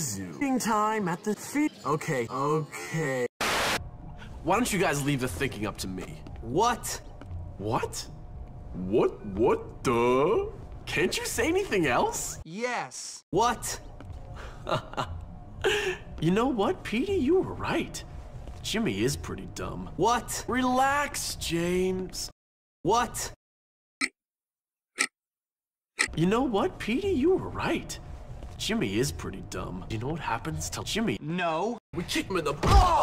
zoo. Time at the feet. Okay. Why don't you guys leave the thinking up to me? What? What? What the? Can't you say anything else? Yes. What? You know what, Petey? You were right. Jimmy is pretty dumb. What? Relax, James. What? You know what, Petey? You were right. Jimmy is pretty dumb. You know what happens to Jimmy? No. We kick him in the...